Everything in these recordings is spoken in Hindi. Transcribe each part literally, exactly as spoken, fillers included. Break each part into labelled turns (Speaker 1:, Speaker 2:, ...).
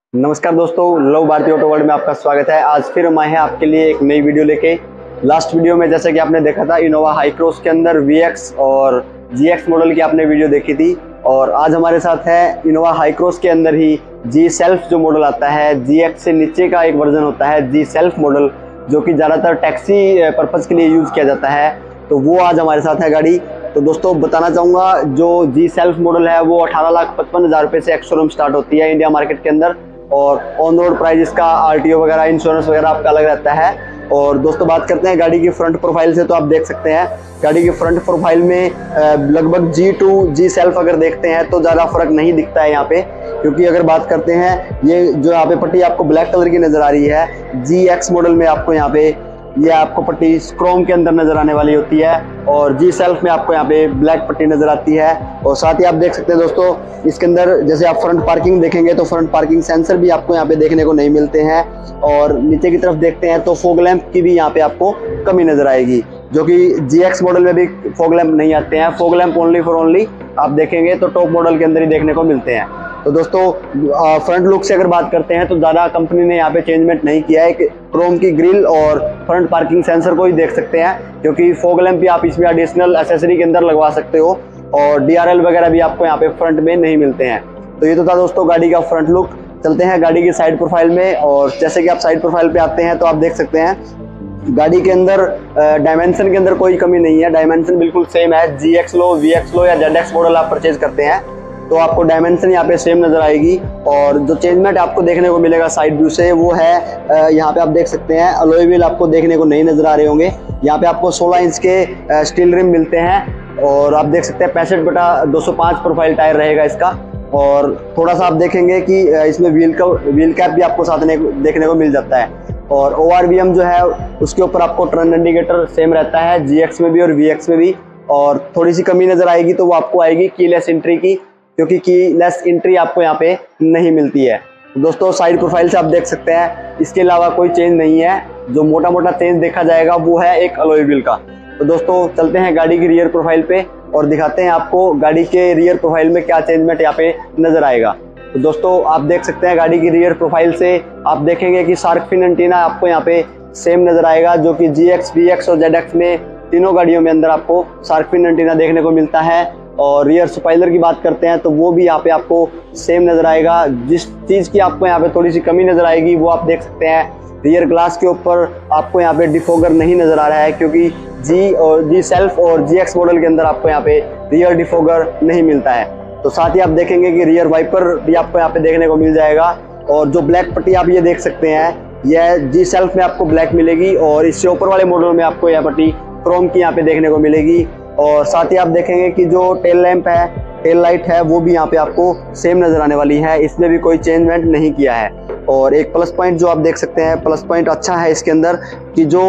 Speaker 1: नमस्कार दोस्तों, लव भारती ऑटो वर्ल्ड में आपका स्वागत है। आज फिर हम आए हैं आपके लिए एक नई वीडियो लेके। लास्ट वीडियो में जैसे कि आपने देखा था इनोवा हाई क्रॉस के अंदर वी एक्स और जी एक्स मॉडल की आपने वीडियो देखी थी, और आज हमारे साथ है इनोवा हाई क्रॉस के अंदर ही जी सेल्फ जो मॉडल आता है। जी एक्स से नीचे का एक वर्जन होता है जी सेल्फ मॉडल, जो कि ज़्यादातर टैक्सी पर्पज़ के लिए यूज़ किया जाता है। तो वो आज हमारे साथ है गाड़ी। तो दोस्तों बताना चाहूँगा, जो जी सेल्फ मॉडल है वो अठारह लाख पचपन हज़ार रुपये से एक्स शोरूम स्टार्ट होती है इंडिया मार्केट के अंदर, और ऑन रोड प्राइस इसका आरटीओ वगैरह इंश्योरेंस वगैरह आपका अलग रहता है। और दोस्तों बात करते हैं गाड़ी की फ्रंट प्रोफाइल से, तो आप देख सकते हैं गाड़ी की फ्रंट प्रोफाइल में लगभग जी टू जी सेल्फ अगर देखते हैं तो ज़्यादा फर्क नहीं दिखता है यहाँ पे, क्योंकि अगर बात करते हैं ये जो यहाँ पे पट्टी आपको ब्लैक कलर की नज़र आ रही है, जी एक्स मॉडल में आपको यहाँ पे ये आपको पट्टी क्रोम के अंदर नजर आने वाली होती है, और जी सेल्फ में आपको यहाँ पे ब्लैक पट्टी नजर आती है। और साथ ही आप देख सकते हैं दोस्तों इसके अंदर जैसे आप फ्रंट पार्किंग देखेंगे तो फ्रंट पार्किंग सेंसर भी आपको यहाँ पे देखने को नहीं मिलते हैं, और नीचे की तरफ देखते हैं तो फॉग लैंप की भी यहाँ पे आपको कमी नजर आएगी, जो कि जी एक्स मॉडल में भी फॉग लैंप नहीं आते हैं। Fog lamp only for only आप देखेंगे तो टॉप मॉडल के अंदर ही देखने को मिलते हैं। तो दोस्तों फ्रंट लुक से अगर बात करते हैं तो ज़्यादा कंपनी ने यहाँ पे चेंजमेंट नहीं किया है। क्रोम की ग्रिल और फ्रंट पार्किंग सेंसर को ही देख सकते हैं, क्योंकि फॉग लैंप भी आप इसमें एडिशनल एसेसरी के अंदर लगवा सकते हो, और डीआरएल वगैरह भी आपको यहाँ पे फ्रंट में नहीं मिलते हैं। तो ये तो था दोस्तों गाड़ी का फ्रंट लुक। चलते हैं गाड़ी की साइड प्रोफाइल में, और जैसे कि आप साइड प्रोफाइल पे आते हैं तो आप देख सकते हैं गाड़ी के अंदर डायमेंशन के अंदर कोई कमी नहीं है। डायमेंशन बिल्कुल सेम है। जी एक्स लो, वी एक्स लो या जेड एक्स मॉडल आप परचेज करते हैं तो आपको डायमेंशन यहाँ पे सेम नजर आएगी। और जो चेंजमेंट आपको देखने को मिलेगा साइड व्यू से वो है, यहाँ पे आप देख सकते हैं अलॉय व्हील आपको देखने को नहीं नजर आ रहे होंगे। यहाँ पे आपको सोलह इंच के स्टील रिम मिलते हैं, और आप देख सकते हैं पैंसठ बटा दो सौ पाँच प्रोफाइल टायर रहेगा इसका। और थोड़ा सा आप देखेंगे कि इसमें व्हील का व्हील कैप भी आपको साथ में देखने को मिल जाता है। और ओ आर वी एम जो है उसके ऊपर आपको टर्न इंडिकेटर सेम रहता है जी एक्स में भी और वी एक्स में भी। और थोड़ी सी कमी नजर आएगी तो वो आपको आएगी कीलेस एंट्री की, क्योंकि कीलेस एंट्री आपको यहाँ पे नहीं मिलती है। दोस्तों साइड प्रोफाइल से आप देख सकते हैं इसके अलावा कोई चेंज नहीं है। जो मोटा मोटा चेंज देखा जाएगा वो है एक अलॉय व्हील का। तो दोस्तों चलते हैं गाड़ी की रियर प्रोफाइल पे और दिखाते हैं आपको गाड़ी के रियर प्रोफाइल में क्या चेंजमेंट यहाँ पे नजर आएगा। तो दोस्तों आप देख सकते हैं गाड़ी की रियर प्रोफाइल से आप देखेंगे कि शार्क फिन एंटीना आपको यहाँ पे सेम नजर आएगा, जो कि जी एक्स, वी एक्स और जेड एक्स में तीनों गाड़ियों में अंदर आपको शार्क फिन एंटीना देखने को मिलता है। और रियर स्पॉइलर की बात करते हैं तो वो भी यहाँ पे आपको सेम नजर आएगा। जिस चीज़ की आपको यहाँ पे थोड़ी सी कमी नजर आएगी वो आप देख सकते हैं रियर ग्लास के ऊपर आपको यहाँ पे डिफोगर नहीं नजर आ रहा है, क्योंकि जी और जी सेल्फ और जी एक्स मॉडल के अंदर आपको यहाँ पे रियर डिफोगर नहीं मिलता है। तो साथ ही आप देखेंगे कि रियर वाइपर भी आपको यहाँ पे देखने को मिल जाएगा। और जो ब्लैक पट्टी आप ये देख सकते हैं यह जी सेल्फ में आपको ब्लैक मिलेगी, और इससे ऊपर वाले मॉडल में आपको यह पट्टी क्रोम की यहाँ पे देखने को मिलेगी। और साथ ही आप देखेंगे कि जो टेल लैंप है, टेल लाइट है, वो भी यहाँ पे आपको सेम नजर आने वाली है। इसमें भी कोई चेंजमेंट नहीं किया है। और एक प्लस पॉइंट जो आप देख सकते हैं, प्लस पॉइंट अच्छा है इसके अंदर कि जो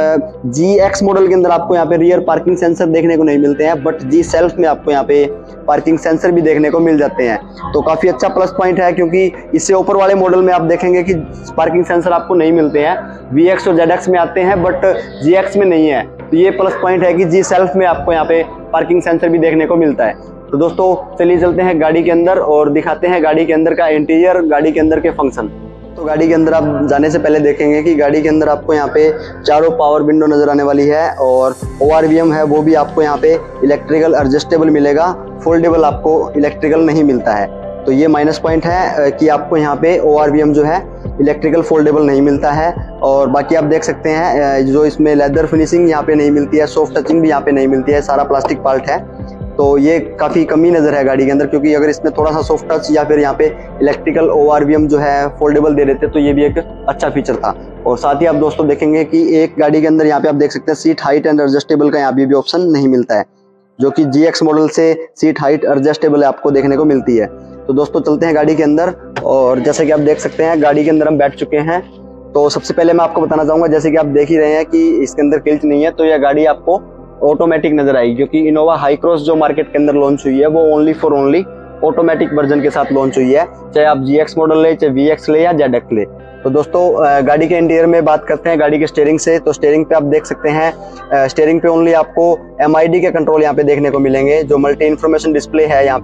Speaker 1: जी एक्स मॉडल के अंदर आपको यहाँ पे रियर पार्किंग सेंसर देखने को नहीं मिलते हैं, बट जी सेल्फ में आपको यहाँ पे पार्किंग सेंसर भी देखने को मिल जाते हैं। तो काफ़ी अच्छा प्लस पॉइंट है, क्योंकि इससे ऊपर वाले मॉडल में आप देखेंगे कि पार्किंग सेंसर आपको नहीं मिलते हैं। वी एक्स और जेड एक्स में आते हैं बट जी एक्स में नहीं है। तो ये प्लस पॉइंट है कि जी सेल्फ में आपको यहाँ पे पार्किंग सेंसर भी देखने को मिलता है। तो दोस्तों चलिए चलते हैं गाड़ी के अंदर और दिखाते हैं गाड़ी के अंदर का इंटीरियर, गाड़ी के अंदर के फंक्शन। तो गाड़ी के अंदर आप जाने से पहले देखेंगे कि गाड़ी के अंदर आपको यहाँ पे चारों पावर विंडो नज़र आने वाली है, और ओ आर वी एम है वो भी आपको यहाँ पे इलेक्ट्रिकल एडजस्टेबल मिलेगा, फोल्डेबल आपको इलेक्ट्रिकल नहीं मिलता है। तो ये माइनस पॉइंट है कि आपको यहाँ पे ओ आर वी एम जो है इलेक्ट्रिकल फोल्डेबल नहीं मिलता है। और बाकी आप देख सकते हैं जो इसमें लेदर फिनिशिंग यहाँ पे नहीं मिलती है, सॉफ्ट टचिंग भी यहाँ पे नहीं मिलती है, सारा प्लास्टिक पार्ट है। तो ये काफ़ी कमी नज़र है गाड़ी के अंदर, क्योंकि अगर इसमें थोड़ा सा सॉफ्ट टच या फिर यहाँ पे electrical O R V M जो है फोल्डेबल दे देते तो ये भी एक अच्छा फीचर था। और साथ ही आप दोस्तों देखेंगे कि एक गाड़ी के अंदर यहाँ पे आप देख सकते हैं सीट हाइट एंड एडजस्टेबल का यहाँ पे भी ऑप्शन नहीं मिलता है, जो कि जी एक्स मॉडल से सीट हाइट एडजस्टेबल आपको देखने को मिलती है। तो दोस्तों चलते हैं गाड़ी के अंदर, और जैसे कि आप देख सकते हैं गाड़ी के अंदर हम बैठ चुके हैं। तो सबसे पहले मैं आपको बताना चाहूँगा, जैसे कि आप देख ही रहे हैं कि इसके अंदर क्लिच नहीं है, तो यह गाड़ी आपको ऑटोमेटिक नजर आएगी, क्योंकि इनोवा हाई क्रॉस जो मार्केट के अंदर लॉन्च हुई है वो only for only automatic version के साथ लॉन्च हुई है, चाहे आप जी एक्स मॉडल ले, चाहे वी एक्स ले या जेड एक्स ले। तो दोस्तों गाड़ी के इंटीरियर में बात करते हैं गाड़ी के स्टीयरिंग से। तो स्टीयरिंग पे आप देख सकते हैं स्टीयरिंग पे ओनली आपको एम आई डी के कंट्रोल यहाँ पे देखने को मिलेंगे। जो मल्टी इन्फॉर्मेशन डिस्प्ले है यहाँ पे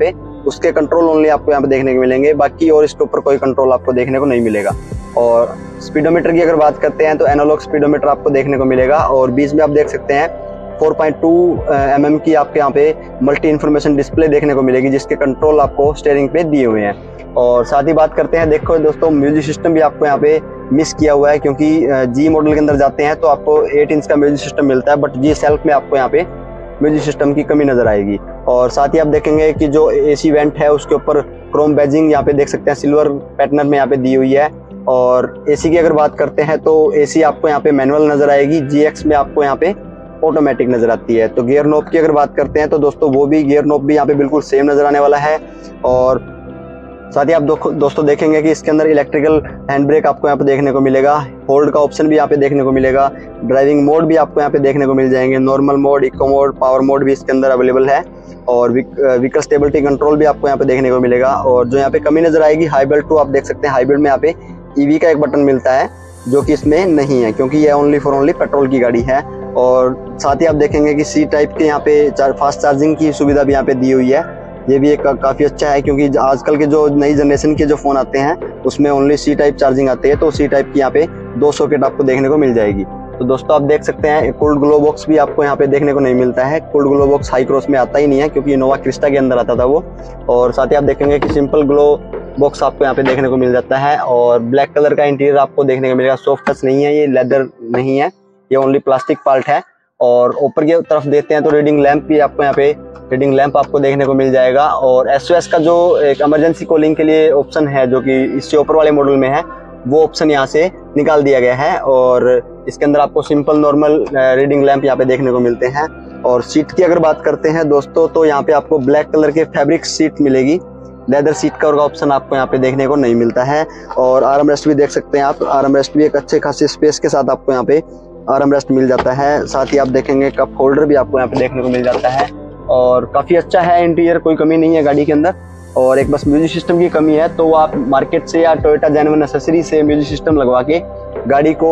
Speaker 1: उसके कंट्रोल ओनली आपको यहाँ पे देखने को मिलेंगे, बाकी और इसके ऊपर कोई कंट्रोल आपको देखने को नहीं मिलेगा। और स्पीडोमीटर की अगर बात करते हैं तो एनालॉग स्पीडोमीटर आपको देखने को मिलेगा, और बीच में आप देख सकते हैं four point two M M की आपके यहाँ पे मल्टी इन्फॉर्मेशन डिस्प्ले देखने को मिलेगी, जिसके कंट्रोल आपको स्टीयरिंग पे दिए हुए हैं। और साथ ही बात करते हैं, देखो दोस्तों म्यूजिक सिस्टम भी आपको यहाँ पे मिस किया हुआ है, क्योंकि जी मॉडल के अंदर जाते हैं तो आपको एट इंच का म्यूजिक सिस्टम मिलता है, बट जी सेल्फ में आपको यहाँ पे म्यूजिक सिस्टम की कमी नजर आएगी। और साथ ही आप देखेंगे कि जो एसी वेंट है उसके ऊपर क्रोम बैजिंग यहाँ पे देख सकते हैं सिल्वर पैटर्न में यहाँ पे दी हुई है। और एसी की अगर बात करते हैं तो एसी आपको यहाँ पे मैनुअल नजर आएगी, जी एक्स में आपको यहाँ पे ऑटोमेटिक नजर आती है। तो गियर नॉब की अगर बात करते हैं तो दोस्तों वो भी गियर नॉब भी यहाँ पे बिल्कुल सेम नजर आने वाला है। और साथ ही आप दो, दोस्तों देखेंगे कि इसके अंदर इलेक्ट्रिकल हैंड ब्रेक आपको यहाँ पे देखने को मिलेगा, होल्ड का ऑप्शन भी यहाँ पे देखने को मिलेगा, ड्राइविंग मोड भी आपको यहाँ पे देखने को मिल जाएंगे, normal mode, eco mode, power mode भी इसके अंदर अवेलेबल है, और व्हीकल स्टेबिलिटी कंट्रोल भी आपको यहाँ पे देखने को मिलेगा। और जो यहाँ पे कमी नजर आएगी हाइब्रिड टू, आप देख सकते हैं हाइब्रिड में यहाँ पे ईवी का एक बटन मिलता है जो कि इसमें नहीं है, क्योंकि ये ओनली फॉर ओनली पेट्रोल की गाड़ी है। और साथ ही आप देखेंगे कि सी टाइप के यहाँ पे चार, फास्ट चार्जिंग की सुविधा भी यहाँ पे दी हुई है, ये भी एक काफ़ी अच्छा है, क्योंकि आजकल के जो नई जनरेशन के जो फ़ोन आते हैं उसमें ओनली सी टाइप चार्जिंग आती है, तो सी टाइप की यहाँ पे दो सॉकेट आपको देखने को मिल जाएगी। तो दोस्तों आप देख सकते हैं कूल्ड ग्लो बॉक्स भी आपको यहाँ पे देखने को नहीं मिलता है, cooled glove box Hycross में आता ही नहीं है, क्योंकि इनोवा क्रिस्टा के अंदर आता था वो। और साथ ही आप देखेंगे कि सिंपल ग्लो बॉक्स आपको यहाँ पे देखने को मिल जाता है, और ब्लैक कलर का इंटीरियर आपको देखने को मिलेगा, सॉफ्ट टच नहीं है, ये लेदर नहीं है, ये ओनली प्लास्टिक पार्ट है। और ऊपर की तरफ देखते हैं तो रीडिंग लैंप भी आपको यहाँ पे रीडिंग लैंप आपको देखने को मिल जाएगा। और एस ओ एस का जो एक इमरजेंसी कॉलिंग के लिए ऑप्शन है जो कि इससे ऊपर वाले मॉडल में है, वो ऑप्शन यहाँ से निकाल दिया गया है। और इसके अंदर आपको सिंपल नॉर्मल रीडिंग लैंप यहाँ पे देखने को मिलते हैं। और सीट की अगर बात करते हैं दोस्तों तो यहाँ पे आपको ब्लैक कलर के फैब्रिक सीट मिलेगी, लेदर सीट कवर का ऑप्शन आपको यहाँ पे देखने को नहीं मिलता है। और आर्म रेस्ट भी देख सकते हैं आप, आर्म रेस्ट भी एक अच्छे खासे स्पेस के साथ आपको यहाँ पे आर्म रेस्ट मिल जाता है। साथ ही आप देखेंगे कप होल्डर भी आपको यहाँ पे देखने को मिल जाता है, और काफ़ी अच्छा है इंटीरियर, कोई कमी नहीं है गाड़ी के अंदर। और एक बस म्यूजिक सिस्टम की कमी है, तो वो आप मार्केट से या टोयोटा जेन्युइन एक्सेसरी से म्यूजिक सिस्टम लगवा के गाड़ी को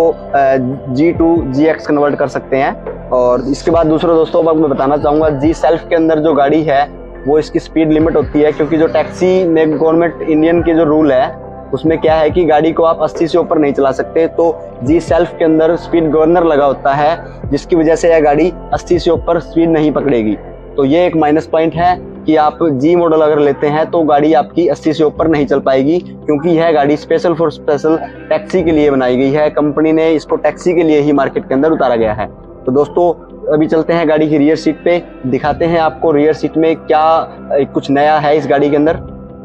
Speaker 1: G two G X convert कर सकते हैं। और इसके बाद दूसरा दोस्तों अब मैं बताना चाहूँगा, जी सेल्फ के अंदर जो गाड़ी है वो इसकी स्पीड लिमिट होती है, क्योंकि जो टैक्सी में गवर्नमेंट इंडियन के जो रूल है उसमें क्या है कि गाड़ी को आप अस्सी से ऊपर नहीं चला सकते, तो जी सेल्फ के अंदर स्पीड गवर्नर लगा होता है, जिसकी वजह से यह गाड़ी अस्सी से ऊपर स्पीड नहीं पकड़ेगी। तो ये एक माइनस पॉइंट है कि आप जी मॉडल अगर लेते हैं तो गाड़ी आपकी अस्सी से ऊपर नहीं चल पाएगी, क्योंकि यह गाड़ी स्पेशल फॉर स्पेशल टैक्सी के लिए बनाई गई है, कंपनी ने इसको टैक्सी के लिए ही मार्केट के अंदर उतारा गया है। तो दोस्तों अभी चलते हैं गाड़ी की रियर सीट पे, दिखाते हैं आपको रियर सीट में क्या कुछ नया है इस गाड़ी के अंदर।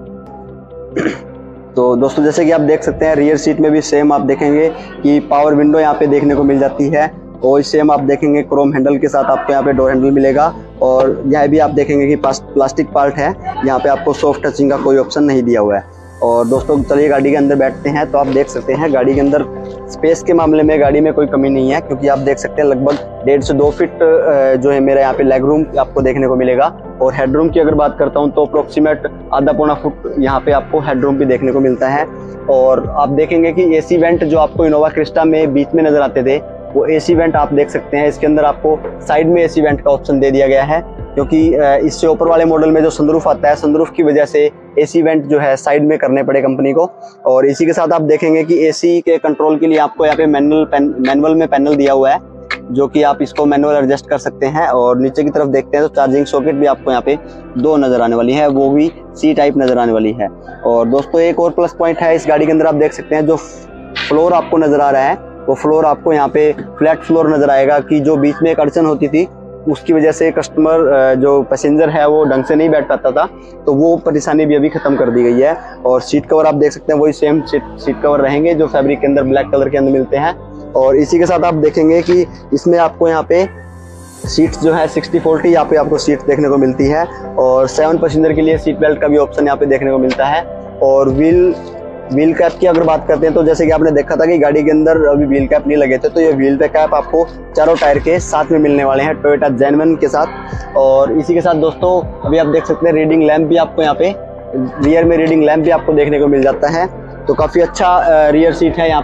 Speaker 1: तो दोस्तों जैसे कि आप देख सकते हैं रियर सीट में भी सेम आप देखेंगे कि पावर विंडो यहाँ पे देखने को मिल जाती है, और सेम आप देखेंगे क्रोम हैंडल के साथ आपको यहाँ पे डोर हैंडल मिलेगा। और यह भी आप देखेंगे कि प्लास्टिक पार्ट है, यहाँ पे आपको सॉफ्ट टचिंग का कोई ऑप्शन नहीं दिया हुआ है। और दोस्तों चलिए गाड़ी के अंदर बैठते हैं, तो आप देख सकते हैं गाड़ी के अंदर स्पेस के मामले में गाड़ी में कोई कमी नहीं है, क्योंकि आप देख सकते हैं लगभग डेढ़ से दो फीट जो है मेरा यहाँ पे लेग रूम आपको देखने को मिलेगा। और हेडरूम की अगर बात करता हूँ तो अप्रोक्सीमेट आधा पौना फुट यहाँ पे आपको हेडरूम भी देखने को मिलता है। और आप देखेंगे कि एसी वेंट जो आपको इनोवा क्रिस्टा में बीच में नजर आते थे, वो एसी वेंट आप देख सकते हैं इसके अंदर आपको साइड में एसी वेंट का ऑप्शन दे दिया गया है, क्योंकि इससे ऊपर वाले मॉडल में जो सनरूफ आता है, सनरूफ की वजह से एसी वेंट जो है साइड में करने पड़े कंपनी को। और इसी के साथ आप देखेंगे कि एसी के कंट्रोल के लिए आपको यहाँ पे मैनुअल मैनुअल में पैनल दिया हुआ है, जो कि आप इसको मैनुअल एडजस्ट कर सकते हैं। और नीचे की तरफ देखते हैं तो चार्जिंग सॉकेट भी आपको यहाँ पे दो नजर आने वाली है, वो भी सी टाइप नजर आने वाली है। और दोस्तों एक और प्लस पॉइंट है इस गाड़ी के अंदर, आप देख सकते हैं जो फ्लोर आपको नजर आ रहा है वो फ्लोर आपको यहाँ पे फ्लैट फ्लोर नजर आएगा, कि जो बीच में एक अड़चन होती थी उसकी वजह से कस्टमर जो पैसेंजर है वो ढंग से नहीं बैठ पाता था, तो वो परेशानी भी अभी खत्म कर दी गई है। और सीट कवर आप देख सकते हैं वही सेम सीट सीट कवर रहेंगे जो फैब्रिक के अंदर ब्लैक कलर के अंदर मिलते हैं। और इसी के साथ आप देखेंगे कि इसमें आपको यहाँ पे सीट जो है सिक्सटी फोर्टी यहाँ पे आपको सीट देखने को मिलती है, और सेवन पैसेंजर के लिए सीट बेल्ट का भी ऑप्शन यहाँ पे देखने को मिलता है। और व्हील व्हील कैप की अगर बात करते हैं तो जैसे कि आपने देखा था कि गाड़ी के अंदर अभी व्हील कैप नहीं लगे थे, तो ये व्हील पे कैप आपको चारों टायर के साथ में मिलने वाले हैं टोयोटा जेन्युइन के साथ। और इसी के साथ दोस्तों अभी आप देख सकते हैं रीडिंग लैंप भी आपको यहाँ पे रियर में रीडिंग लैंप भी आपको देखने को मिल जाता है, तो काफ़ी अच्छा रियर सीट है यहाँ पे।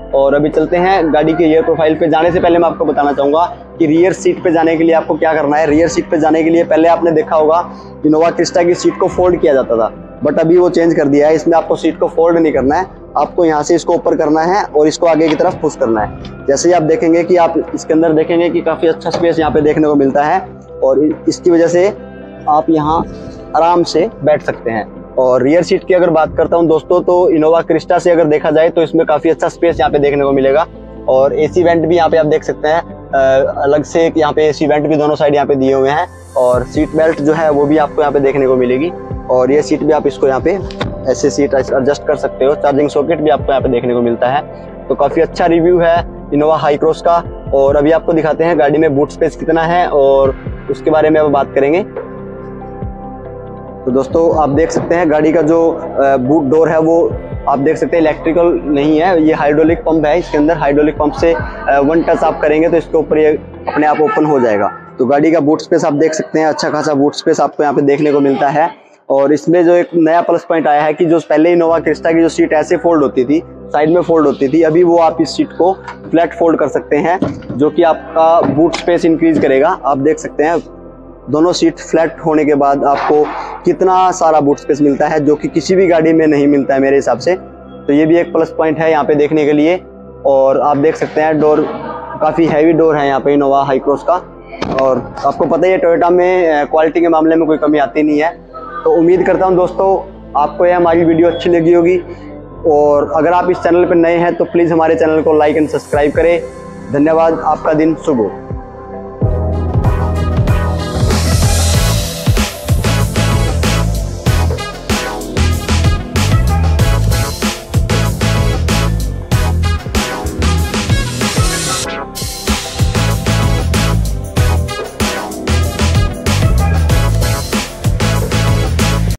Speaker 1: और अभी चलते हैं गाड़ी के रियर प्रोफाइल पे। जाने से पहले मैं आपको बताना चाहूँगा कि रियर सीट पे जाने के लिए आपको क्या करना है। रियर सीट पे जाने के लिए पहले आपने देखा होगा इनोवा क्रिस्टा की सीट को फोल्ड किया जाता था, बट अभी वो चेंज कर दिया है। इसमें आपको सीट को फोल्ड नहीं करना है, आपको यहाँ से इसको ऊपर करना है और इसको आगे की तरफ पुश करना है। जैसे ही आप देखेंगे कि आप इसके अंदर देखेंगे कि काफ़ी अच्छा स्पेस यहाँ पे देखने को मिलता है और इसकी वजह से आप यहाँ आराम से बैठ सकते हैं। और रियर सीट की अगर बात करता हूँ दोस्तों, तो इनोवा क्रिस्टा से अगर देखा जाए तो इसमें काफ़ी अच्छा स्पेस यहाँ पे देखने को मिलेगा। और एसी वेंट भी यहाँ पे आप देख सकते हैं, अलग से यहाँ पे एसी वेंट भी दोनों साइड यहाँ पे दिए हुए हैं। और सीट बेल्ट जो है वो भी आपको यहाँ पे देखने को मिलेगी। और ये सीट भी आप इसको यहाँ पे ऐसे सीट एडजस्ट कर सकते हो। चार्जिंग सॉकेट भी आपको यहाँ पे देखने को मिलता है। तो काफ़ी अच्छा रिव्यू है इनोवा हाई क्रॉस का। और अभी आपको दिखाते हैं गाड़ी में बूट स्पेस कितना है और उसके बारे में अब बात करेंगे। तो दोस्तों आप देख सकते हैं गाड़ी का जो बूट डोर है वो आप देख सकते हैं इलेक्ट्रिकल नहीं है, ये हाइड्रोलिक पंप है। इसके अंदर हाइड्रोलिक पंप से वन टच आप करेंगे तो इसके ऊपर ये अपने आप ओपन हो जाएगा। तो गाड़ी का बूट स्पेस आप देख सकते हैं, अच्छा खासा बूट स्पेस आपको यहाँ पे देखने को मिलता है। और इसमें जो एक नया प्लस पॉइंट आया है कि जो पहले इनोवा क्रिस्टा की जो सीट ऐसे फोल्ड होती थी, साइड में फोल्ड होती थी, अभी वो आप इस सीट को फ्लैट फोल्ड कर सकते हैं, जो कि आपका बूट स्पेस इंक्रीज करेगा। आप देख सकते हैं दोनों सीट फ्लैट होने के बाद आपको कितना सारा बूट स्पेस मिलता है, जो कि किसी भी गाड़ी में नहीं मिलता है मेरे हिसाब से। तो ये भी एक प्लस पॉइंट है यहाँ पे देखने के लिए। और आप देख सकते हैं डोर काफ़ी हैवी डोर है यहाँ पे इनोवा हाई क्रॉस का। और आपको पता ही है टोयोटा में क्वालिटी के मामले में कोई कमी आती नहीं है। तो उम्मीद करता हूँ दोस्तों आपको यह हमारी वीडियो अच्छी लगी होगी। और अगर आप इस चैनल पर नए हैं तो प्लीज़ हमारे चैनल को लाइक एंड सब्सक्राइब करें। धन्यवाद, आपका दिन शुभ हो।